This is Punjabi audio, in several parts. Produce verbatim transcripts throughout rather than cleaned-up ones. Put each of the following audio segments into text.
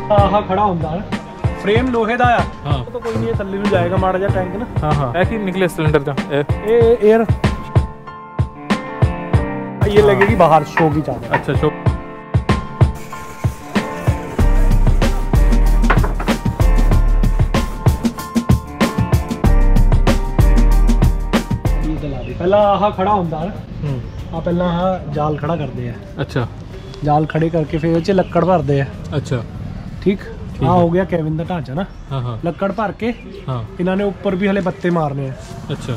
ਆਹ ਖੜਾ ਹੁੰਦਾ ਹੈ फ्रेम लोहे का आ हाँ तो कोई नहीं थल्ले ਨੂੰ जाएगा माड़ा जा टैंक ना हाँ हाँ ऐसी निकले सिलेंडर का ये एयर ये लगेगी बाहर शो की चादर। अच्छा शो पहला आह खड़ा होंदा है आ पहला आह जाल खड़ा करते हैं। अच्छा जाल खड़े करके फिर च लक्कड़ भरते हैं। अच्छा ठीक हाँ हो गया कैबिन का ढांचा ना। हाँ हाँ लक्कड़ भर के हाँ इन्होंने ऊपर भी हले पत्ते मारने हैं। अच्छा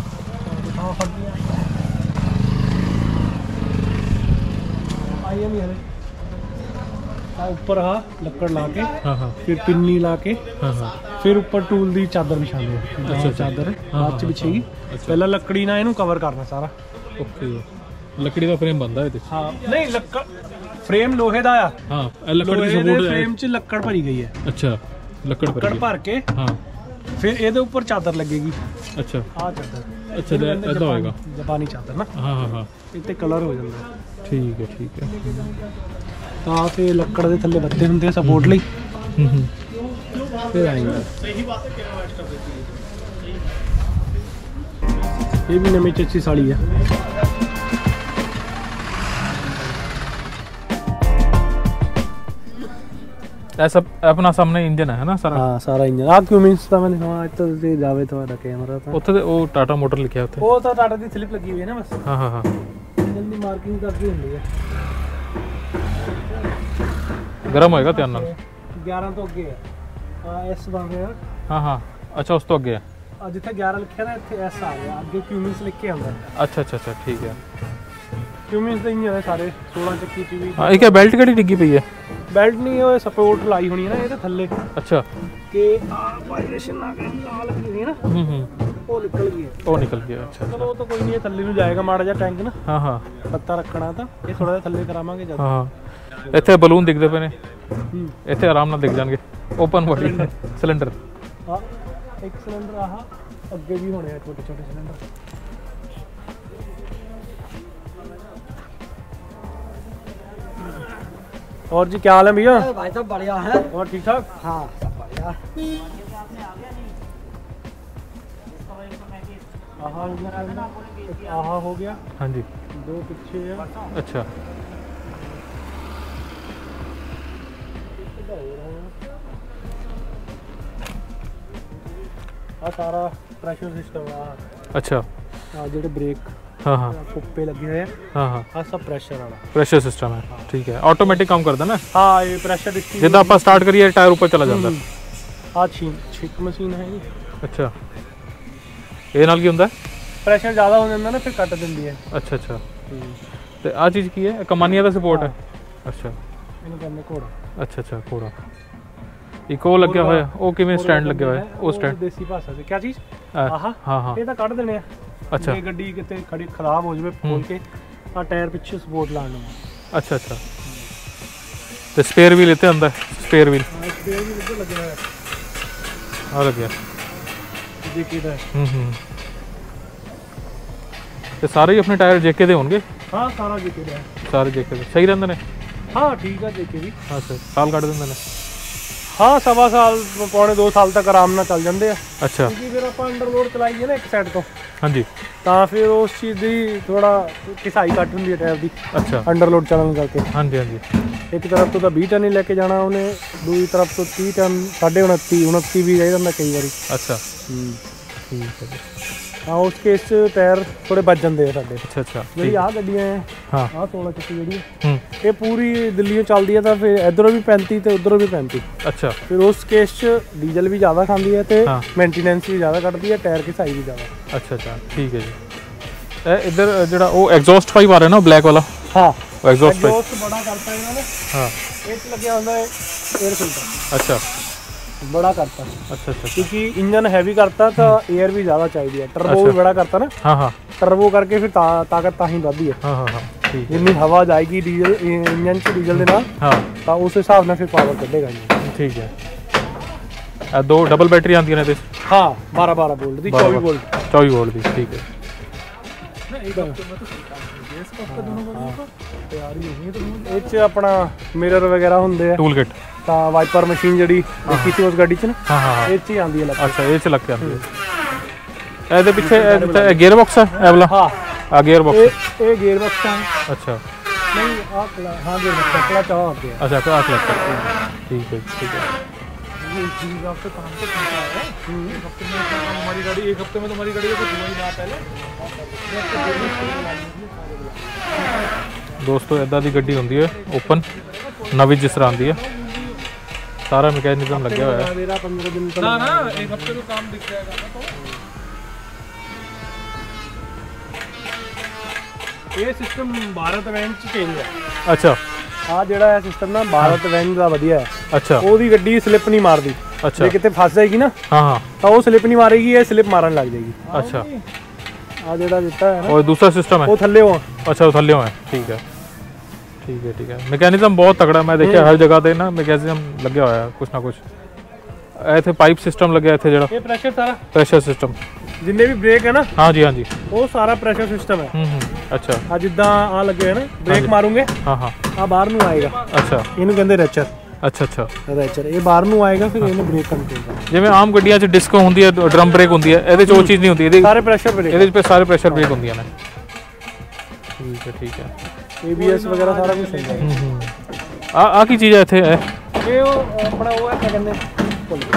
आई नहीं हले ऊपर हाँ लक्कड़ ला के हाँ हाँ फिर पिन्नी ला के हाँ हाँ फिर ऊपर टूल दी चादर बिछाने। अच्छा चादर हाँ, बाद च बिछेगी। पहला लकड़ी ना इनू कवर करना सारा। ओके लकड़ी का फ्रेम बनता है हाँ नहीं लक्कड़ फ्रेम लोहे का आ हाँ लकड़ की लोहे दे सपोर्ट फ्रेम च लक्कड़ भरी गई है। अच्छा लकड़ लक्कड़ भर के हाँ फिर ये ऊपर चादर लगेगी। अच्छा हाँ चादर अच्छा ऐसा होएगा जापानी चादर ना। हाँ हाँ हाँ इतने कलर हो जाता है। ठीक है ठीक है तो फिर लक्कड़ के थल्ले बत्ते होंगे सपोर्ट लई फिर आएंगे। ये भी नवी चची साड़ी है। ऐसा अपना सामने इंजन है ना सारा। हाँ सारा इंजन आ क्यों मींस ਤਾਂ मैंने कहा इतना से जावे तो कैमरा था ਉੱਥੇ ਤੇ ਉਹ ਟਾਟਾ ਮੋਟਰ ਲਿਖਿਆ ਉੱਥੇ। ਉਹ ਤਾਂ ਟਾਟਾ ਦੀ ਸਲਿੱਪ ਲੱਗੀ ਹੋਈ ਹੈ ਨਾ ਬਸ। ਹਾਂ ਹਾਂ ਹਾਂ ਇੰਜਨ ਦੀ ਮਾਰਕਿੰਗ ਕਰਦੀ ਹੁੰਦੀ ਹੈ। ਗਰਮ ਹੋਏਗਾ ਧਿਆਨ ਨਾਲ। ਗਿਆਰਾਂ ਤੋਂ ਅੱਗੇ ਹੈ ਆ ਐਸ ਬਣ ਰਿਹਾ। ਹਾਂ ਹਾਂ ਅੱਛਾ ਉਸ ਤੋਂ ਅੱਗੇ ਹੈ। ਆ ਜਿੱਥੇ ਗਿਆਰਾਂ ਲਿਖਿਆ ਨਾ ਇੱਥੇ ਐਸ ਆ ਗਿਆ ਅੱਗੇ ਕਿਊਮਿੰਸ ਲਿਖ ਕੇ ਆਉਂਦਾ। ਅੱਛਾ ਅੱਛਾ ਅੱਛਾ ਠੀਕ ਹੈ ਕਿਊਮਿੰਸ ਦੇ ਇੰਜਨ ਹੈ ਸਾਰੇ सोलह ਚੱਕੀ ਚ ਵੀ। ਹਾਂ ਇਹ ਕੀ ਬੈਲਟ ਕਿਹੜੀ ਡਿੱਗੀ ਪਈ ਹੈ। ਬੈਲਟ ਨਹੀਂ ਉਹ ਸਪੋਰਟ ਲਾਈ ਹੋਣੀ ਹੈ ਨਾ ਇਹਦੇ ਥੱਲੇ। ਅੱਛਾ ਕਿ ਆ ਵਾਈਬ੍ਰੇਸ਼ਨ ਨਾ ਕਰੇ ਨਾਲ ਲੱਗੀ ਹੋਈ ਹੈ ਨਾ। ਹੂੰ ਹੂੰ ਉਹ ਨਿਕਲ ਗਈ ਹੈ। ਉਹ ਨਿਕਲ ਗਿਆ। ਅੱਛਾ ਚਲੋ ਉਹ ਤਾਂ ਕੋਈ ਨਹੀਂ ਥੱਲੇ ਨੂੰ ਜਾਏਗਾ ਮਾੜਾ ਜਿਹਾ ਟੈਂਕ ਨਾ। ਹਾਂ ਹਾਂ ਪੱਤਾ ਰੱਖਣਾ ਤਾਂ ਇਹ ਥੋੜਾ ਜਿਹਾ ਥੱਲੇ ਕਰਾਵਾਂਗੇ ਜਦ। ਹਾਂ ਇੱਥੇ ਬਲੂਨ ਦਿਖਦੇ ਪਏ ਨੇ ਹੂੰ ਇੱਥੇ ਆਰਾਮ ਨਾਲ ਦਿਖ ਜਾਣਗੇ। ਓਪਨ ਬੋਡੀ ਸਿਲੰਡਰ ਹਾਂ ਇੱਕ ਸਿਲੰਡਰ ਆਹ ਅੱਗੇ ਵੀ ਹੋਣੇ ਆ ਛੋਟੇ ਛੋਟੇ सिलेंडर। और जी क्या हाल है भैया। भाई साहब बढ़िया है और ठीक ठाक। हाँ सब बढ़िया। आहा आहा हो गया। हाँ जी दो पीछे है। अच्छा आ सारा प्रेशर सिस्टम आ। अच्छा आ जेडे ब्रेक हाँ हाँ कुप्पे लगे हुए हैं। हाँ हाँ आ सब प्रेशर वाला प्रेशर सिस्टम है। ठीक है ऑटोमेटिक काम करता ना। हाँ ये प्रेशर डिस्ट्रीब्यूशन जिद्दां ਆਪਾਂ स्टार्ट करिए टायर ऊपर चला जाता। आ छीन छिक मशीन है जी। अच्छा ਇਹ ਨਾਲ ਕੀ ਹੁੰਦਾ ਹੈ। प्रेशर ज़्यादा हो जाता ना फिर कट दिंदी है। अच्छा अच्छा ਤੇ ਆ ਚੀਜ਼ ਕੀ ਹੈ ਕਮਾਨੀਆਂ ਦਾ ਸਪੋਰਟ ਹੈ। ਅੱਛਾ ਇਹਨੂੰ ਕਹਿੰਦੇ ਘੋੜਾ। ਅੱਛਾ ਅੱਛਾ ਘੋੜਾ ਇੱਕ ਉਹ ਲੱਗਿਆ ਹੋਇਆ ਉਹ ਕਿਵੇਂ ਸਟੈਂਡ ਲੱਗਿਆ ਹੋਇਆ ਉਹ ਸਟੈਂਡ ਦੇਸੀ ਭਾਸ਼ਾ ਚ ਕੀ ਚੀਜ਼ ਆਹ ਹਾਂ ਹਾਂ ਇਹ ਤਾਂ ਕੱਢ ਦੇਣੇ ਆ। ਅੱਛਾ ਜੇ ਗੱਡੀ ਕਿਤੇ ਖੜੀ ਖਰਾਬ ਹੋ ਜਾਵੇ ਖੋਲ ਕੇ ਆ ਟਾਇਰ ਪਿੱਛੇ ਸਪੋਰਟ ਲਾਣ ਨੂੰ। ਅੱਛਾ ਅੱਛਾ ਤੇ ਸਪੇਅਰ ਵੀਲ ਇੱਥੇ ਹੁੰਦਾ ਸਪੇਅਰ ਵੀਲ ਸਪੇਅਰ ਵੀ ਇੱਥੇ ਲੱਗਿਆ ਹੋਇਆ ਆ ਲੱਗਿਆ ਜੇਕੇ ਦਾ। ਹੂੰ ਹੂੰ ਤੇ ਸਾਰੇ ਹੀ ਆਪਣੇ ਟਾਇਰ ਜੇਕੇ ਦੇ ਹੋਣਗੇ। ਹਾਂ ਸਾਰਾ ਜੇਕੇ ਦਾ ਸਾਰੇ ਜੇਕੇ ਦੇ ਸਹੀ ਰਹਿੰਦੇ ਨੇ। ਹਾਂ ਠੀਕ ਆ ਜੇਕੇ ਵੀ। ਹਾਂ ਸਰ ਸਾਲ ਕੱਢ ਦਿੰਦੇ ਨੇ। ਹਾਂ ਸਵਾ ਸਾਲ ਪੌਣੇ ਦੋ ਸਾਲ ਤੱਕ ਆਰਾਮ ਨਾਲ ਚੱਲ ਜਾਂਦੇ ਆ। ਅੱਛਾ ਕਿਉਂਕਿ ਫਿਰ ਆਪਾਂ ਅੰਡਰਲੋਡ ਚਲਾਈਏ ਨਾ ਇੱਕ ਸਾਈਡ ਤੋਂ ਹਾਂਜੀ ਤਾਂ ਫਿਰ ਉਸ ਚੀਜ਼ ਦੀ ਥੋੜਾ ਕਿਸਾਈ ਘੱਟ ਹੁੰਦੀ ਹੈ ਟਾਇਰ ਦੀ। ਅੱਛਾ ਅੰਡਰਲੋਡ ਚੱਲਣ ਕਰਕੇ। ਹਾਂਜੀ ਹਾਂਜੀ ਇੱਕ ਤਰਫ ਤੋਂ ਤਾਂ ਵੀਹ ਟਨ ਹੀ ਲੈ ਕੇ ਜਾਣਾ ਉਹਨੇ ਦੂਜੀ ਤਰਫ ਤੋਂ ਤੀਹ ਟਨ ਸਾਢੇ ਉਨੱਤੀ ਉਨੱਤੀ ਵੀ ਰਹਿ ਜਾਂਦਾ ਕਈ ਵਾਰੀ। ਅੱਛਾ ਹੂੰ ਠੀਕ ਹੈ ਜੀ। ਹਾਂ ਉਸ ਕੇਸ 'ਚ ਟਾਇਰ ਥੋੜੇ ਵੱਜ ਜਾਂਦੇ ਆ ਸਾਡੇ। ਅੱਛਾ ਅੱਛਾ ਜਿਹੜੀ ਆਹ ਗੱਡੀਆਂ ਹੈ ਹਾਂ ਆਹ सोलह ਚੱਕੀ ਜਿਹੜੀ ਹੂੰ ਇਹ ਪੂਰੀ ਦਿੱਲੀੋਂ ਚੱਲਦੀ ਹੈ ਤਾਂ ਫਿਰ ਇੱਧਰੋਂ ਵੀ ਪੈਂਤੀ ਤੇ ਉੱਧਰੋਂ ਵੀ ਪੈਂਤੀ। ਅੱਛਾ ਫਿਰ ਉਸ ਕੇਸ 'ਚ ਡੀਜ਼ਲ ਵੀ ਜ਼ਿਆਦਾ ਖਾਂਦੀ ਹੈ ਤੇ ਹਾਂ ਮੇਨਟੇਨੈਂਸ ਵੀ ਜ਼ਿਆਦਾ ਕੱਢਦੀ ਹੈ ਟਾਇਰ ਦੀ ਸਾਈਜ਼ ਵੀ ਜ਼ਿਆਦਾ। ਅੱਛਾ ਅੱਛਾ ਠੀਕ ਹੈ ਜੀ। ਇਹ ਇੱਧਰ ਜਿਹੜਾ ਉਹ ਐਗਜ਼ੌਸਟ ਪਾਈਪ ਆ ਰਿਹਾ ਨਾ ਬਲੈਕ ਵਾਲਾ। ਹਾਂ ਉਹ ਐਗਜ਼ੌਸਟ ਪਾਈਪ ਐਗਜ਼ੌਸਟ ਬੜਾ ਕਰਤਾ ਇਹਨਾਂ ਨੇ। ਹਾਂ ਇਹ 'ਚ ਲੱਗਿਆ ਹੁੰਦਾ ਹੈ 에ਅਰ ਫਿਲਟਰ। ਅੱਛਾ बड़ा करता अच्छा अच्छा क्योंकि इंजन हैवी करता तो एयर भी ज़्यादा चाहिए। टर्बो भी बड़ा करता ना। हाँ हाँ टर्बो करके फिर ता, ताकत ताही बढ़ती है। हाँ हाँ हाँ ठीक है। जितनी हवा जाएगी डीजल इंजन से डीजल के नाल हाँ तो उस हिसाब से फिर पावर कटेगा इंजन। ठीक है। दो डबल बैटरी आती है हाँ बारह बारह वोल्ट दी चौबीस वोल्ट चौबीस वोल्ट दी ठीक है। अपना मिरर वगैरह होंगे टूल किट ਤਾਂ ਵਾਈਪਰ ਮਸ਼ੀਨ ਜਿਹੜੀ ਦੇਖੀ ਸੀ ਉਸ ਗੱਡੀ 'ਚ ਨਾ ਹਾਂ ਹਾਂ ਹਾਂ ਇਹ 'ਚ ਹੀ ਆਉਂਦੀ ਹੈ ਲੱਗ ਅੱਛਾ ਇਹ ਚ ਲੱਗ ਕੇ ਆਉਂਦੀ ਹੈ ਇਹਦੇ ਪਿੱਛੇ ਗੇਅਰ ਬਾਕਸ ਹੈ ਇਹ ਵਾਲਾ ਹਾਂ ਆ ਗੇਅਰ ਬਾਕਸ ਇਹ ਇਹ ਗੇਅਰ ਬਾਕਸ ਹੈ ਅੱਛਾ नहीं आप हाँ जी कपड़ा चाह आप गया अच्छा क्लास लगता है ठीक है ठीक है ये चीज आपसे काम से पूछा है एक हफ्ते में इतना काम हमारी गाड़ी एक हफ्ते में तुम्हारी गाड़ी का कुछ हुआ ही ना पहले ਦੋਸਤੋ ਇਦਾਂ ਦੀ ਗੱਡੀ ਹੁੰਦੀ ਹੈ ਓਪਨ ਨਵੀਂ ਜਿਸ ਤਰ੍ਹਾਂ ਆਉਂਦੀ ਹੈ ਸਾਰਾ ਮੈਕੈਨਿਜ਼ਮ ਲੱਗਿਆ ਹੋਇਆ ਹੈ मेरा पंद्रह दिन ना ना एक हफ्ते में काम दिख जाएगा ना तो ਇਹ ਸਿਸਟਮ ਭਾਰਤ ਵੈਨ 'ਚ ਚੇਂਜ ਹੈ ਅੱਛਾ ਆ ਜਿਹੜਾ ਹੈ ਸਿਸਟਮ ਨਾ ਭਾਰਤ ਵੈਨ ਦਾ ਵਧੀਆ ਹੈ ਅੱਛਾ ਉਹਦੀ ਗੱਡੀ ਸਲਿੱਪ ਨਹੀਂ ਮਾਰਦੀ ਅੱਛਾ ਜੇ ਕਿਤੇ ਫਸ ਜਾਏਗੀ ਨਾ ਹਾਂ ਹਾਂ ਤਾਂ ਉਹ ਸਲਿੱਪ ਨਹੀਂ ਮਾਰੇਗੀ ਇਹ ਸਲਿੱਪ ਮਾਰਨ ਲੱਗ ਜਾਏਗੀ ਅੱਛਾ ਆ ਜਿਹੜਾ ਦਿੱਤਾ ਹੈ ਨਾ और दूसरा सिस्टम है ਉਹ ਥੱਲੇ ਹੋ अच्छा वो थल्ले है ठीक है ठीक है ठीक है मैकेनिज्म बहुत तगड़ा मैं देखिਆ हर जगह ਤੇ ਨਾ मैकेनिज्म ਲੱਗਿਆ ਹੋਇਆ ਕੁਛ ਨਾ ਕੁਛ ਇੱਥੇ ਪਾਈਪ ਸਿਸਟਮ ਲੱਗਿਆ ਇੱਥੇ ਜਿਹੜਾ ਇਹ ਪ੍ਰੈਸ਼ਰ ਸਾਰਾ ਪ੍ਰੈਸ਼ਰ ਸਿਸਟਮ ਜਿੰਨੇ ਵੀ ਬ੍ਰੇਕ ਹੈ ਨਾ ਹਾਂਜੀ ਹਾਂਜੀ ਉਹ ਸਾਰਾ ਪ੍ਰੈਸ਼ਰ ਸਿਸਟਮ ਹੈ ਹੂੰ ਹੂੰ ਅੱਛਾ ਆ ਜਿੱਦਾਂ ਆ ਲੱਗੇ ਹੈ ਨਾ ਬ੍ਰੇਕ ਮਾਰੂਗੇ ਹਾਂ ਹਾਂ ਆ ਬਾਹਰ ਨੂੰ ਆਏਗਾ ਅੱਛਾ ਇਹਨੂੰ ਕਹਿੰਦੇ ਰੈਚਰ ਅੱਛਾ ਅੱਛਾ ਰੈਚਰ ਇਹ ਬਾਹਰ ਨੂੰ ਆਏਗਾ ਫਿਰ ਇਹਨੇ ਬ੍ਰੇਕ ਕੰਟਰੋਲ ਕਰਨਾ ਜਿਵੇਂ ਆਮ ਗੱਡੀਆਂ 'ਚ ਡਿਸਕੋ ਹੁੰਦੀ ਹੈ ਡਰਮ ਬ੍ਰੇਕ ਹੁੰਦੀ ਹੈ ਇਹਦੇ 'ਚ ਉਹ ਚੀਜ਼ ਨਹੀਂ ਹੁੰਦੀ ਇਹਦੇ ਸਾਰੇ ਪ੍ਰੈਸ਼ਰ ਬ੍ਰੇਕ ਇਹਦੇ 'ਚ ਸਾਰੇ ਪ੍ਰੈਸ਼ਰ ਬ੍ਰੇਕ ਹੁੰਦੀਆਂ ਨੇ ਠੀਕ ਹੈ ਠੀਕ ਹੈ ਏਬੀਐਸ ਵਗੈਰਾ ਸਾਰਾ ਕੁਝ ਹੁੰਦਾ ਹੈ ਹੂੰ ਹੂੰ ਆ ਆ ਕੀ ਚੀਜ਼ ਹੈ ਇੱਥੇ ਇਹ ਇਹ ਉਹ ਆਪਣਾ ਉਹ ਹੈ ਕੀ ਕਹਿੰਦੇ ਭੁੱਲ ਗਿਆ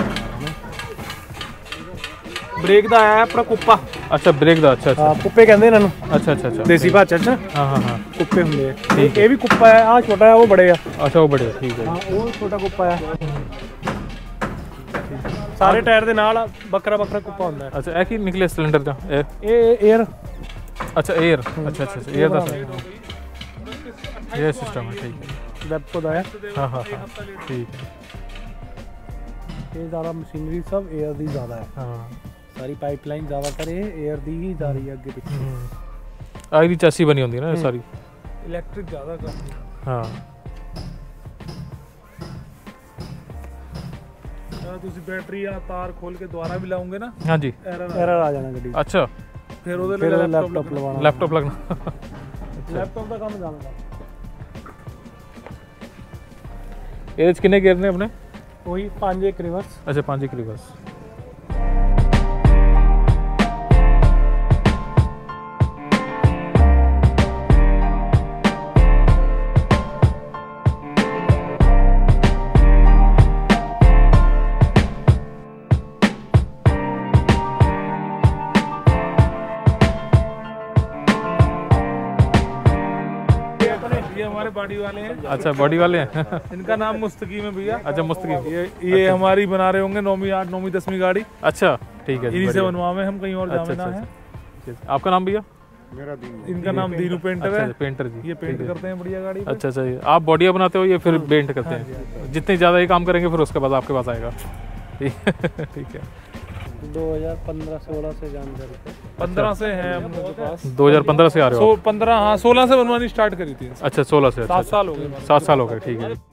ਬ੍ਰੇਕ ਦਾ ਆਇਆ ਆਪਣਾ ਕੁੱਪਾ ਅੱਛਾ ਬ੍ਰੇਕ ਦਾ ਅੱਛਾ ਅੱਛਾ ਹਾਂ ਕੁੱਪੇ ਕਹਿੰਦੇ ਇਹਨਾਂ ਨੂੰ ਅੱਛਾ ਅੱਛਾ ਅੱਛਾ ਦੇਸੀ ਭਾਸ਼ਾ 'ਚ ਹਾਂ ਹਾਂ ਹਾਂ ਕੁੱਪੇ ਹੁੰਦੇ ਆ ਇਹ ਇਹ ਵੀ ਕੁੱਪਾ ਹੈ ਆ ਛੋਟਾ ਹੈ ਉਹ ਬੜੇ ਆ ਅੱਛਾ ਉਹ ਬੜੇ ਠੀਕ ਹੈ ਹਾਂ ਉਹ ਛੋਟਾ ਕੁੱਪਾ ਹੈ ਸਾਰੇ ਟਾਇਰ ਦੇ ਨਾਲ ਵੱਖਰਾ ਵੱਖਰਾ ਕੁੱਪਾ ਹੁੰਦਾ ਹੈ ਅੱਛਾ ਇਹ ਕੀ ਨਿਕਲੇ ਸਿਲੰਡਰ ਦਾ ਇਹ ਇਹ 에ਅਰ अच्छा एयर अच्छा अच्छा एयर का ये सिस्टम है ठीक है ਵੈਪਕੋ ਦਾ ਹੈ हाँ हाँ हाँ ठीक है ਇਹ ਜ਼ਿਆਦਾ ਮਸ਼ੀਨਰੀ ਸਭ 에ਅਰ ਦੀ ਜ਼ਿਆਦਾ ਹੈ हाँ ਸਾਰੀ ਪਾਈਪਲਾਈਨ ਜ਼ਿਆਦਾਤਰ ਇਹ 에ਅਰ ਦੀ ਹੀ ਜਾ ਰਹੀ ਹੈ ਅੱਗੇ ਪਿੱਛੇ आगे चैसी बनी होती है ना सारी इलेक्ट्रिक ज़्यादा करती है हाँ ਤੁਸੀਂ बैटरी या तार खोल के दोबारा भी लाओगे ना हाँ जी एरर ਐਰਰ ਆ ਜਾਣਾ ਗੱਡੀ अच्छा फिर ਉਹਦੇ ਫਿਰ ਲਈ ਲੈਪਟਾਪ ਲਵਾਉਣਾ लैपटॉप लगना ਲੈਪਟਾਪ ਦਾ ਕੰਮ ਜ਼ਿਆਦਾ ਇਹਦੇ 'ਚ ਕਿੰਨੇ ਗੇਅਰ ਨੇ ਆਪਣੇ ਉਹੀ ਪੰਜ ਇੱਕ ਰਿਵਰਸ ਅੱਛਾ ਪੰਜ ਇੱਕ ਰਿਵਰਸ ये हमारे बॉडी वाले हैं अच्छा बॉडी वाले हैं इनका नाम मुस्तकीम है भैया अच्छा मुस्तकीम ये ये हमारी बना रहे होंगे नौवीं आठ नौवीं दसवीं गाड़ी अच्छा ठीक है जी इन्हीं से बढ़िया। बनवावे हम कहीं और अच्छा, जावे ना अच्छा, है ठीक है। आपका नाम भैया इनका नाम दीनू पेंटर अच्छा है पेंटर जी ये पेंट करते हैं बढ़िया गाड़ी पे। अच्छा अच्छा ये आप बॉडिया बनाते हो या फिर पेंट करते हैं जितने ज़्यादा ये काम करेंगे फिर उसके बाद आपके पास आएगा ठीक है दो हज़ार पंद्रह सोलह से जानकारी है पंद्रह से है हम लोग के पास दो हज़ार पंद्रह से आ रहे हो सो पंद्रह हाँ सोलह से बनवानी स्टार्ट करी थी अच्छा सोलह से अच्छा, सात साल हो गए सात साल हो गए ठीक है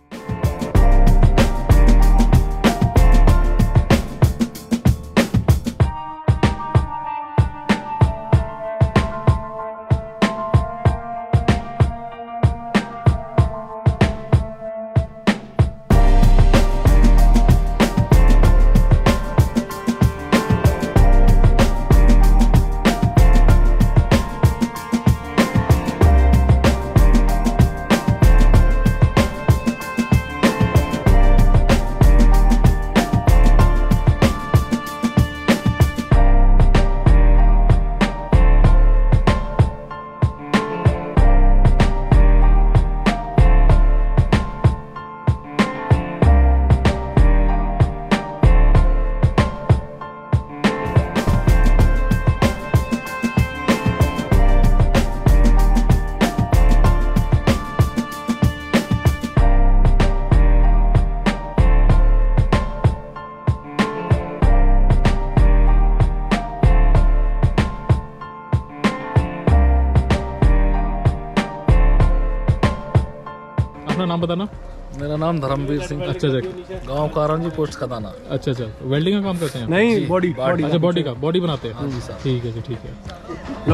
अपना नाम बताना मेरा नाम धर्मवीर सिंह अच्छा अच्छा गांव कारणजी पोस्ट खदाना। अच्छा अच्छा वेल्डिंग का काम करते हैं नहीं बॉडी अच्छा बॉडी का बॉडी बनाते हैं हाँ जी सर। ठीक है जी ठीक है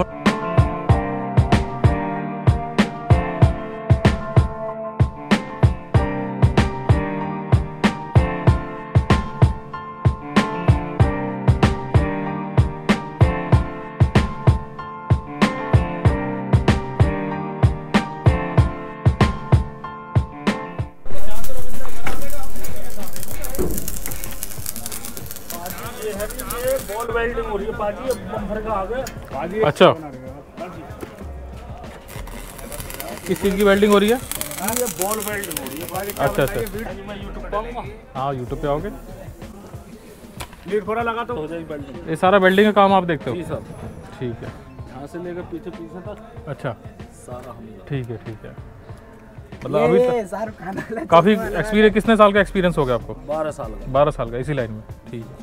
बॉल वेल्डिंग हो रही है पाजी, बम्पर का आगे पाजी। अच्छा, किस चीज़ की वेल्डिंग हो रही है? ये बॉल वेल्डिंग हो रही है पाजी। अच्छा अच्छा, मैं यूट्यूब पे आऊंगा, हाँ यूट्यूब पे आओगे, लीड थोड़ा लगा तो हो जाएगी वेल्डिंग। ये सारा वेल्डिंग का काम आप देखते हो? जी सर, ठीक है, यहाँ से लेकर पीछे पीछे तक अच्छा सारा हम। ठीक है ठीक है। मतलब अभी तक काफ़ी एक्सपीरियंस, कितने साल का एक्सपीरियंस हो गया आपको? बारह साल का। बारह साल का इसी लाइन में, ठीक है।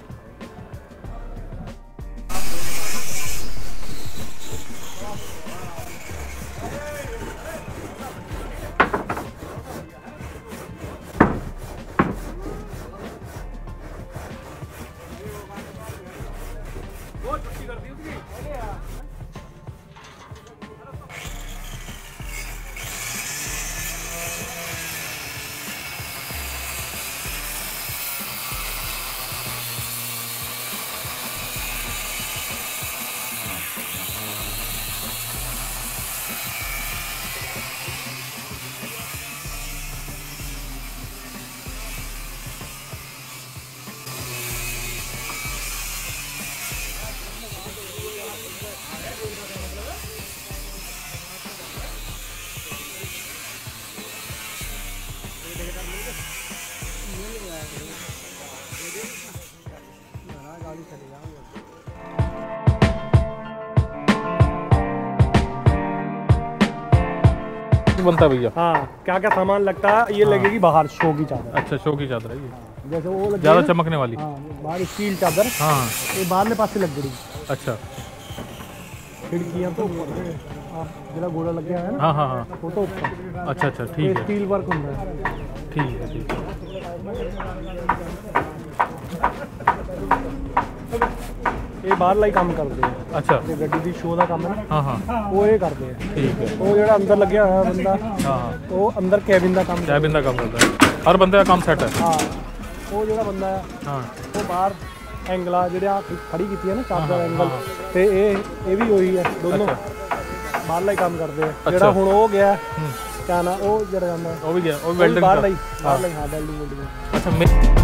बनता है भैया? हाँ, क्या क्या सामान लगता है, ये लगेगी बाहर शो की चादर। अच्छा, शो की चादर है ये, जैसे वो लग ज़्यादा चमकने वाली। हाँ, बाहर स्टील चादर, हाँ हाँ, ये बाहर पास लग गई। अच्छा, खिड़कियाँ तो आप जरा गोला लग गया है ना, हाँ हाँ हाँ, वो तो ऊपर अच्छा अच्छा, ठीक है स्टील वर्क होता है। ठीक है ठीक है। ये बाहर लाई काम करते हैं। अच्छा, ये गड्डी दी शो का काम है ना, हाँ हाँ, वो ये करते हैं। ठीक है, वो जो अंदर लगे हुआ है बंदा, हाँ हाँ, वो अंदर कैबिन का काम। कैबिन का काम करता है, हर बंदे का काम सेट है। हाँ, वो जो बंदा है हाँ, वो बाहर एंगला ਜਿਹੜਾ खड़ी की है ना चादर हाँ, एंगल, हाँ। ਤੇ ਇਹ ਇਹ ਵੀ ਹੋਈ ਹੈ ਦੋਨੋਂ ਬਾਹਰਲਾ ਹੀ ਕੰਮ ਕਰਦੇ ਆ। ਜਿਹੜਾ ਹੁਣ ਉਹ ਗਿਆ ਕਿਆ ਨਾ ਉਹ ਜਿਹੜਾ ਜਾਂਦਾ वो भी गया, वो ਉਹ ਵੀ वेल्डिंग ਬਾਹਰਲਾ ਹੀ का। ਬਾਹਰਲਾ ਹੀ ਹਾਂ ਵੈਲਡਿੰਗ ਵੈਲਡਿੰਗ। अच्छा, मैं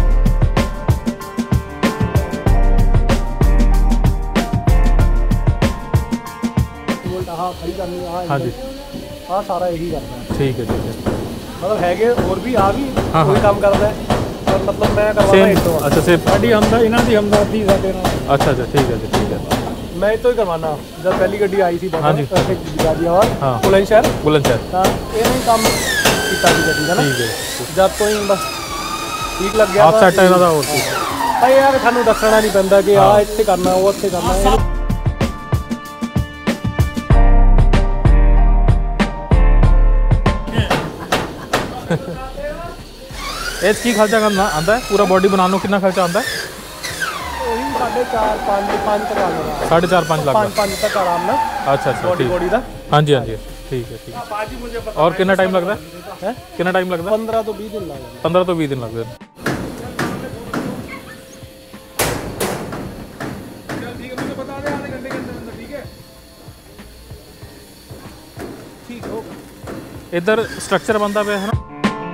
ਵੋਲਟ ਆਹ ਖੜੀ ਕਰਨੀ ਆਹ हाँ जी, ਆਹ ਸਾਰਾ ਇਹੀ ਕਰਦਾ ਹੈ। ठीक है ठीक है, ਮਤਲਬ ਹੈਗੇ ਹੋਰ ਵੀ ਆ ਵੀ ਹਾਂ, ਕੋਈ ਹਾਂ। ਕੰਮ ਕਰਦਾ ਹੈ, ਪਰ ਮਤਲਬ ਮੈਂ ਕਰਵਾਉਣਾ सेम, ਇੱਥੋਂ ਆ। अच्छा सेम, ਸਾਡੀ ਹਮਦਾ ਇਹਨਾਂ ਦੀ ਹਮਦਰਦੀ ਸਾਡੇ ਨਾਲ। अच्छा अच्छा, ठीक है जी, ठीक है। ਮੈਂ ਇੱਥੋਂ ਹੀ ਕਰਵਾਉਣਾ। ਜਦ ਪਹਿਲੀ ਗੱਡੀ ਆਈ ਸੀ हाँ जी, ਗਾਜ਼ੀਆਬਾਦ हाँ, ਬੁਲੰਦ ਸ਼ਹਿਰ, बुलंदशहर, ਤਾਂ ਇਹਨਾਂ ਹੀ ਕੰਮ ਕੀਤਾ ਸੀ ਗੱਡੀ ਦਾ ਨਾ। ठीक है। ਜਦ ਤੋਂ ਹੀ ਬਸ ਠੀਕ ਲੱਗ ਗਿਆ। आप सेट है ना और कुछ? ਭਾਈ ਯਾਰ ਸਾਨੂੰ ਦੱਸਣਾ ਨਹੀਂ ਪੈਂਦਾ ਕਿ ਆਹ ਇੱਥੇ ਕਰਨਾ ਉਹ ਉੱਥੇ ਕਰਨਾ। ਇਹਨੂੰ ਇਹ 'ਚ ਕੀ ਖਰਚਾ ਕਰਨਾ ਆਂਦਾ ਹੈ? ਪੂਰਾ ਬੋਡੀ ਬਣਾਉਣ ਨੂੰ ਕਿੰਨਾ ਖਰਚਾ ਆਂਦਾ ਹੈ? ਉਹੀ ਸਾਢੇ ਚਾਰ ਪੰਜ ਪੰਜ ਤੱਕ ਆ ਜਾਣਾ। साढ़े चार पाँच लाख ਪੰਜ ਪੰਜ ਤੱਕ ਆਰਾਮ ਨਾਲ का? अच्छा अच्छा, ਬੋਡੀ ठीक, ਬੋਡੀ ਦਾ। हाँ जी हाँ जी, ठीक है ठीक है। पाजी मुझे पता और कितना टाइम लगता है? ਹੈ कितना टाइम लगता है? ਪੰਦਰਾਂ ਤੋਂ ਵੀਹ ਦਿਨ ਲੱਗ ਜਾਂਦੇ। पंद्रह तो बीस दिन लगते हैं। ठीक है, मुझे बता दे आधे घंटे के अंदर अंदर, ठीक है। ठीक हो इधर स्ट्रक्चर बनता पे है ना?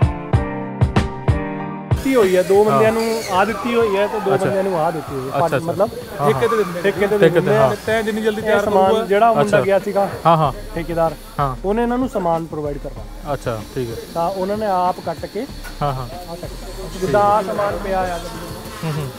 ਦਿੱਤੀ ਹੋਈ ਹੈ ਦੋ ਬੰਦਿਆਂ ਨੂੰ ਆ ਦਿੱਤੀ ਹੋਈ ਹੈ ਤੇ ਦੋ ਅੱਛਾ। ਬੰਦਿਆਂ ਨੂੰ ਆ ਦਿੱਤੀ ਹੋਈ ਹੈ। ਅੱਛਾ, ਪੰਜ ਅੱਛਾ। ਮਤਲਬ ਹਾਂ, ਠੇਕੇ ਤੇ ਦਿੰਦੇ ਠੇਕੇ ਤੇ ਠੇਕੇ ਤੇ, ਦਿੰਦੇ ਹਾਂ। तय जितनी जल्दी ਇਹ तैयार ਸਮਾਨ करूंगा। ਜਿਹੜਾ ਮੁੰਡਾ ਅੱਛਾ। ਗਿਆ ਸੀਗਾ हाँ हाँ, ਠੇਕੇਦਾਰ, हाँ, ਉਹਨੇ ਇਹਨਾਂ ਨੂੰ ਸਮਾਨ ਪ੍ਰੋਵਾਈਡ ਕਰਵਾਇਆ। अच्छा ठीक है, ਤਾਂ ਉਹਨਾਂ ਨੇ ਆਪ ਕੱਟ ਕੇ हाँ हाँ, ਆ ਕੱਟ ਜਿੱਦਾਂ ਆ ਸਮਾਨ ਪਿਆ ਆ हम्म, हम्म,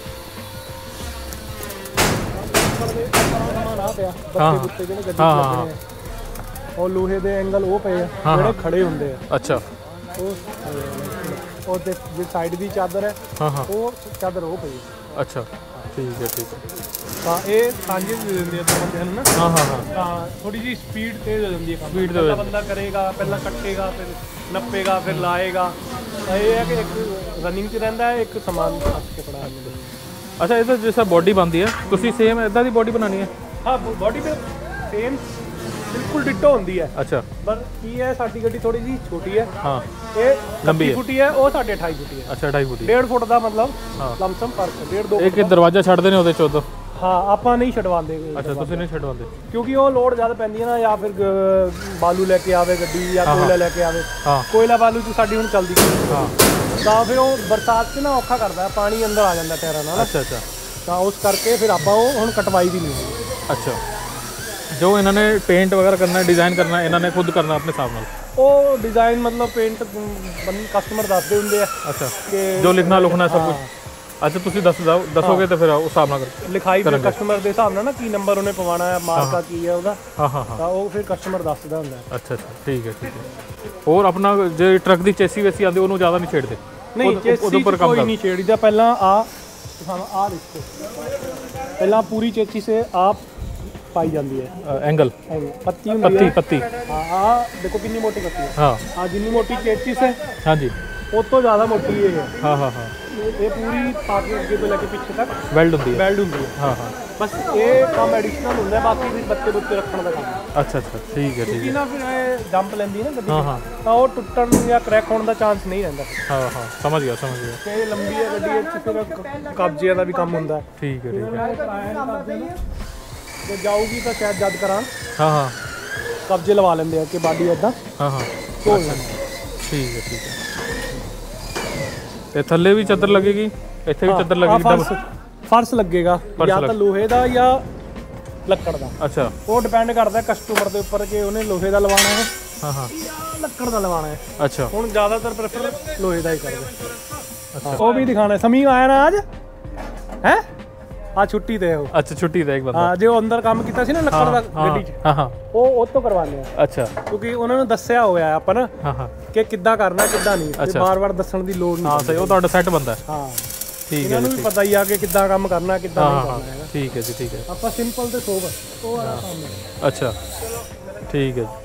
ਸਮਾਨ ਆ ਪਿਆ ਹਾਂ, ਬੱਤੇ ਬੁੱਤੇ ਜਿਹੜੇ ਗੱਡੀ 'ਚ ਹਾਂ, ਹਾਂ, ਲੱਗਣੇ ਆ। ਉਹ ਲੋਹੇ ਦੇ ਐਂਗਲ ਉਹ ਪਏ ਆ ਹਾਂ, ਜਿਹੜੇ ਹਾਂ। ਖੜੇ ਹੁੰਦੇ ਆ। अच्छा, ਉਹ ਉਹ ਤੇ ਜਿਹੜੀ ਸਾਈਡ ਦੀ ਚਾਦਰ ਹੈ हाँ हाँ, ਉਹ ਚਾਦਰ ਉਹ ਪਈ ਹੈ। अच्छा ठीक है ठीक है, ਤਾਂ ਇਹ ਸਾਂਝੇ ਦੇ ਦਿੰਦੇ ਆ ਦੋ ਬੰਦਿਆਂ ਨੂੰ ਨਾ। हाँ हाँ हाँ, ਤਾਂ ਥੋੜੀ ਜਿਹੀ ਸਪੀਡ ਤੇਜ਼ ਹੋ ਜਾਂਦੀ ਹੈ ਕੰਮ। Speed ਤੇ ਪਹਿਲਾਂ ਹੋ ਬੰਦਾ ਕਰੇਗਾ, ਪਹਿਲਾਂ ਕੱਟੇਗਾ, ਫਿਰ ਨੱਪੇਗਾ, ਫਿਰ ਲਾਏਗਾ। ਤਾਂ ਇਹ ਹੈ ਕਿ ਇੱਕ ਰਨਿੰਗ 'ਚ ਰਹਿੰਦਾ ਹੈ, ਇੱਕ ਸਮਾਨ ਹੱਥ ਕੇ ਫੜਾ ਦਿੰਦੇ। अच्छा इधर जैसा बॉडी बनती है तुसी सेम इदा दी बॉडी बनानी है? ਹਾਂ ਬੋਡੀ ਤੇ ਸੇਮ ਬਿਲਕੁਲ ਡਿਟੋ ਹੁੰਦੀ ਹੈ। अच्छा, ਪਰ ਕੀ ਹੈ ਸਾਡੀ ਗੱਡੀ ਥੋੜੀ ਜਿਹੀ ਛੋਟੀ ਹੈ, हाँ, ਇਹ ਲੰਬੀ ਹੈ। ਲੰਬੀ ਫੁੱਟੀ ਹੈ, ਉਹ ਸਾਡੇ ਅਠਾਈ ਫੁੱਟੀ ਹੈ। अच्छा ढाई फुट ਡੇਢ ਫੁੱਟ ਦਾ ਮਤਲਬ ਹਾਂ। ਲਮਸਮ ਫਰਕ ਹੈ, ਡੇਢ ਦੋ एक ਫੁੱਟ ਦਾ। दरवाजा छड़ देने होते चौदह? ਹਾਂ ਆਪਾਂ ਨਹੀਂ ਛਡਵਾਉਂਦੇ अच्छा तुसी नहीं छड़वाते? ਕਿਉਂਕਿ ਉਹ ਲੋਡ ਜ਼ਿਆਦਾ ਪੈਂਦੀ ਹੈ ਨਾ, ਜਾਂ ਫਿਰ ਗ- ਬਾਲੂ ਲੈ ਕੇ ਆਵੇ ਗੱਡੀ ਜਾਂ ਹਾਂ, ਕੋਇਲਾ ਲੈ ਕੇ ਆਵੇ। हाँ ਕੋਇਲਾ ਬਾਲੂ ਚ ਸਾਡੀ ਹੁਣ ਚੱਲਦੀ ਨਹੀਂ। हाँ, ਤਾਂ ਫਿਰ ਉਹ ਬਰਸਾਤ 'ਚ ਨਾ ਔਖਾ ਕਰਦਾ ਹੈ, ਪਾਣੀ ਅੰਦਰ ਆ ਜਾਂਦਾ ਟਾਇਰਾਂ ਨਾਲ। अच्छा अच्छा, ਤਾਂ ਉਸ ਕਰਕੇ ਫਿਰ ਆਪਾਂ ਉਹ ਹੁਣ ਕਟਵਾਈ ਦੀ ਨਹੀਂ ਹੈਗੀ। ਅੱਛਾ, ਜੋ ਇਹਨਾਂ ਨੇ ਪੇਂਟ ਵਗੈਰਾ ਕਰਨਾ ਡਿਜ਼ਾਈਨ ਕਰਨਾ ਇਹਨਾਂ ਨੇ ਖੁਦ ਕਰਨਾ ਆਪਣੇ ਹਿਸਾਬ ਨਾਲ? ਉਹ ਡਿਜ਼ਾਈਨ ਮਤਲਬ ਪੇਂਟ ਕਸਟਮਰ ਦੱਸਦੇ ਹੁੰਦੇ ਆ ਅੱਛਾ, ਕਿ ਜੋ ਲਿਖਣਾ ਲੁਖਣਾ ਸਭ ਕੁਝ। ਅੱਛਾ, ਤੁਸੀਂ ਦੱਸ ਦਿਓ ਦੱਸੋਗੇ ਤਾਂ ਫਿਰ ਉਸ ਹਿਸਾਬ ਨਾਲ ਕਰ ਲਿਖਾਈ ਫਿਰ ਕਸਟਮਰ ਦੇ ਹਿਸਾਬ ਨਾਲ ਨਾ ਕੀ ਨੰਬਰ ਉਹਨੇ ਪਵਾਉਣਾ ਹੈ, ਮਾਰਕਾ ਕੀ ਹੈ ਉਹਦਾ, ਹਾਂ ਹਾਂ ਹਾਂ। ਤਾਂ ਉਹ ਫਿਰ ਕਸਟਮਰ ਦੱਸਦਾ ਹੁੰਦਾ ਹੈ। ਅੱਛਾ ਅੱਛਾ, ਠੀਕ ਹੈ ਠੀਕ ਹੈ। ਹੋਰ ਆਪਣਾ ਜੇ ਟਰੱਕ ਦੀ ਚੇਸੀ ਵੇਸੀ ਆਉਂਦੀ ਉਹਨੂੰ ਜ਼ਿਆਦਾ ਨਹੀਂ ਛੇੜਦੇ? ਨਹੀਂ, ਚੇਸੀ ਕੋਈ ਨਹੀਂ ਛੇੜੀਦਾ। ਪਹਿਲਾਂ ਆ ਸਾਨੂੰ ਆ ਦੇਖੋ, ਪਹਿਲਾਂ ਪੂਰੀ ਚੇਸੀ ਸੇ ਆਪ ਪਾਈ ਜਾਂਦੀ ਹੈ एंगल पत्ती पत्ती पत्ती हाँ हाँ देखो कितनी मोटी पत्ती है। हाँ हाँ जितनी मोटी चेचिस है हाँ जी वो तो ज़्यादा मोटी ये है। हाँ हाँ हाँ ये पूरी पाके अगे तो लेके पीछे तक वेल्ड होती है वेल्ड होती है। हाँ हाँ बस ये काम एडिशनल होता है, बाकी फिर बत्ते बुत्ते रखने का काम। अच्छा अच्छा ठीक है ठीक क्योंकि है। ना फिर ये जंप लेंदी है ना गड्डी, हाँ हाँ तो वो टुटन या क्रैक होने का चांस नहीं रहता। हाँ हाँ समझ गया समझ गया। कि ये लंबी है गड्डी, इस फिर कब्जे का भी कम होता है। ठीक है ठीक है। जो जाऊगी तो शायद जद करान हाँ हाँ कब्जे लवा लेंगे कि बाडी इदा हाँ हाँ ਧੋ ठीक है ठीक है। ਤੇ ਥੱਲੇ ਵੀ ਚੱਦਰ ਲੱਗੇਗੀ? ਇੱਥੇ ਵੀ ਚੱਦਰ ਲੱਗੇਗੀ? ਫਰਸ਼ ਫਰਸ਼ ਲੱਗੇਗਾ ਜਾਂ ਤਾਂ ਲੋਹੇ ਦਾ ਜਾਂ ਲੱਕੜ ਦਾ। ਅੱਛਾ, ਉਹ ਡਿਪੈਂਡ ਕਰਦਾ ਕਸਟਮਰ ਦੇ ਉੱਪਰ ਕਿ ਉਹਨੇ ਲੋਹੇ ਦਾ ਲਵਾਉਣਾ ਹੈ ਹਾਂ ਹਾਂ ਜਾਂ ਲੱਕੜ ਦਾ ਲਵਾਉਣਾ ਹੈ। ਅੱਛਾ ਹੁਣ ਜ਼ਿਆਦਾਤਰ ਪ੍ਰੈਫਰ ਲੋਹੇ ਦਾ ਹੀ ਕਰਦੇ। ਅੱਛਾ, ਉਹ ਵੀ ਦਿਖਾਣਾ। ਸਮੀਮ ਆਇਆ ਨਾ ਅੱਜ ਹੈ ਆ ਛੁੱਟੀ ਤੇ ਉਹ। ਅੱਛਾ, ਛੁੱਟੀ ਦਾ ਇੱਕ ਬੰਦਾ। ਹਾਂ, ਜੇ ਉਹ ਅੰਦਰ ਕੰਮ ਕੀਤਾ ਸੀ ਨਾ ਲੱਕੜ ਦਾ ਗੱਡੀ 'ਚ, ਹਾਂ ਹਾਂ ਉਹ ਉਹ ਤੋਂ ਕਰਵਾਉਂਦੇ ਆ। ਅੱਛਾ ਕਿਉਂਕਿ ਉਹਨਾਂ ਨੂੰ ਦੱਸਿਆ ਹੋਇਆ ਆਪਾਂ ਨਾ ਹਾਂ ਹਾਂ ਕਿ ਕਿੱਦਾਂ ਕਰਨਾ ਕਿੱਦਾਂ ਨਹੀਂ, ਤੇ ਬਾਰ-ਬਾਰ ਦੱਸਣ ਦੀ ਲੋੜ ਨਹੀਂ। ਹਾਂ ਸਹੀ, ਉਹ ਤੁਹਾਡਾ ਸੈੱਟ ਬੰਦਾ। ਹਾਂ ਠੀਕ ਹੈ ਇਹਨਾਂ ਨੂੰ ਵੀ ਪਤਾ ਹੀ ਆ ਕਿ ਕਿੱਦਾਂ ਕੰਮ ਕਰਨਾ ਕਿੱਦਾਂ ਨਹੀਂ ਕਰਨਾ ਹੈਗਾ। ਠੀਕ ਹੈ ਜੀ ਠੀਕ ਹੈ। ਆਪਾਂ ਸਿੰਪਲ ਤੇ ਸੋਬਰ ਉਹ ਵਾਲਾ ਕੰਮ ਹੈ। ਅੱਛਾ ਠੀਕ ਹੈ।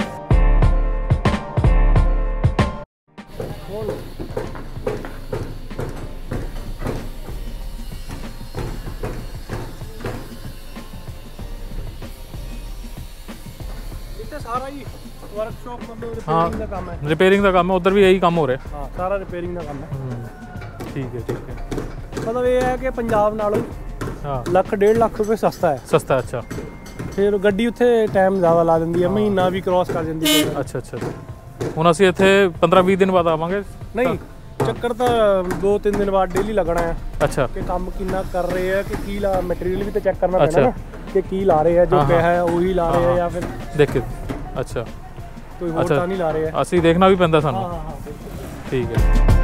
ਇੱਥੇ ਸਾਰਾ ਹੀ ਵਰਕਸ਼ਾਪ ਮਤਲਬ ਰਿਪੇਅਰਿੰਗ ਦਾ ਕੰਮ ਹੈ। ਰਿਪੇਅਰਿੰਗ ਦਾ ਕੰਮ ਹੈ, ਉਧਰ ਵੀ ਇਹੀ ਕੰਮ ਹੋ ਰਿਹਾ। ਹਾਂ, ਸਾਰਾ ਰਿਪੇਅਰਿੰਗ ਦਾ ਕੰਮ ਹੈ। ਠੀਕ ਹੈ ਠੀਕ ਹੈ। ਮਤਲਬ ਇਹ ਹੈ ਕਿ ਪੰਜਾਬ ਨਾਲੋਂ ਹਾਂ ਲੱਖ ਡੇਢ ਲੱਖ ਰੁਪਏ ਸਸਤਾ ਹੈ। ਸਸਤਾ? ਅੱਛਾ, ਫਿਰ ਗੱਡੀ ਉੱਥੇ ਟਾਈਮ ਜ਼ਿਆਦਾ ਲਾ ਦਿੰਦੀ ਹੈ, ਮਹੀਨਾ ਵੀ ਕ੍ਰਾਸ ਕਰ ਜਾਂਦੀ ਹੈ। ਅੱਛਾ ਅੱਛਾ। ਹੁਣ ਅਸੀਂ ਇੱਥੇ ਪੰਦਰਾਂ ਵੀਹ ਦਿਨ ਬਾਅਦ ਆਵਾਂਗੇ? ਨਹੀਂ, ਚੱਕਰ ਤਾਂ ਦੋ ਤਿੰਨ ਦਿਨ ਬਾਅਦ ਡੇਲੀ ਲੱਗਣਾ ਹੈ। ਅੱਛਾ, ਕਿ ਕੰਮ ਕਿੰਨਾ ਕਰ ਰਹੇ ਆ, ਕਿ ਕੀ ਲਾ ਮਟੀਰੀਅਲ ਵੀ ਤਾਂ ਚੈੱਕ ਕਰਨਾ ਪੈਣਾ ਨਾ ਕਿ ਕੀ ਲਾ ਰਹੇ ਆ, ਜੋ ਕਿਹਾ ਹੈ ਉਹੀ ਲਾ ਰਹੇ ਆ ਜਾਂ ਫਿਰ ਦੇਖ ਕੇ। ਅੱਛਾ, ਕੋਈ ਹੋਰ ਤਾਂ ਨਹੀਂ ਲਾ ਰਹੇ ਆ। ਅਸੀਂ ਦੇਖਣਾ ਵੀ ਪੈਂਦਾ ਸਾਨੂੰ? ਹਾਂ ਹਾਂ ਠੀਕ ਹੈ।